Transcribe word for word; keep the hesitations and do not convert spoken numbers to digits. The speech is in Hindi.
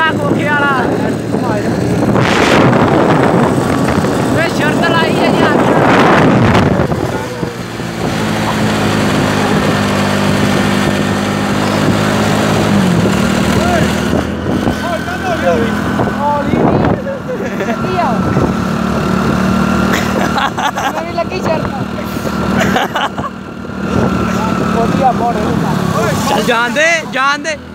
लगा कोठे वाला वे शर्त लाई है जी लगी शर्त चल जान दे जान दे